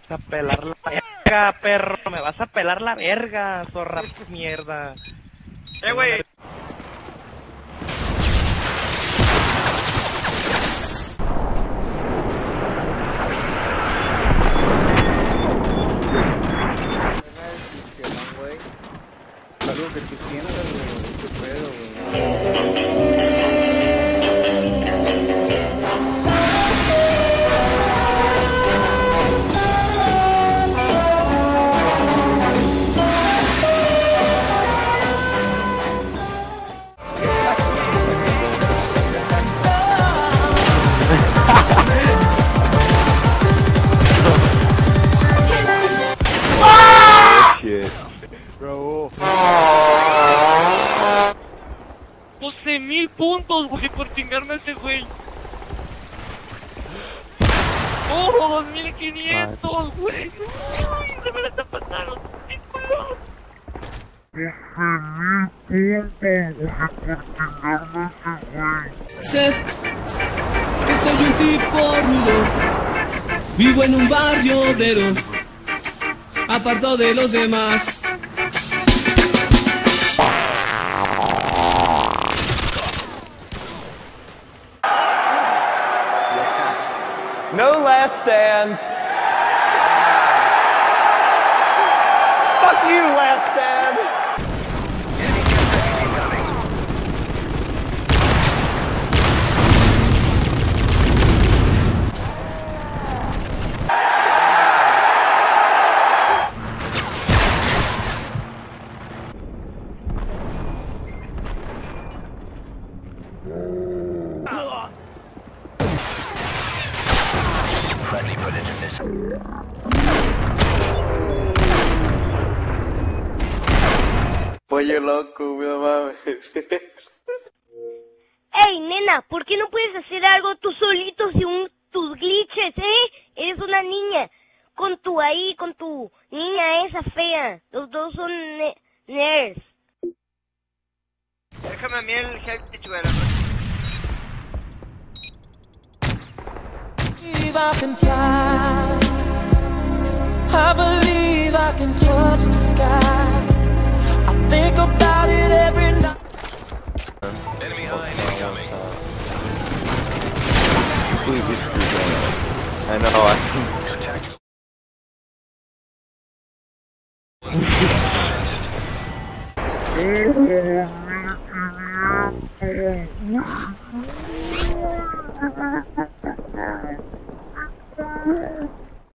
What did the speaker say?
a pelar la verga, perro. Me vas a pelar la verga, zorra mierda. Güey. Algo que tú tienes, güey, qué pedo, güey. Shit. Bro. 12,000 puntos, güey, por chingarme a ese güey. ¡Oh, 2,500, güey! ¡Uy, se me la está pasando! ¡Qué culo! Sé que soy un tipo rudo, vivo en un barrio obrero, apartado de los demás. No last stand. Fuck you, last stand. Pollo loco, güey, no mames. Ey, nena, ¿por qué no puedes hacer algo tú solito según tus glitches, Eres una niña. Con tu niña esa fea. Los dos son nerds. Déjame a mí el health güey. I can fly. I believe I can touch the sky. I think about it every night. Enemy incoming. I know, Contact. I...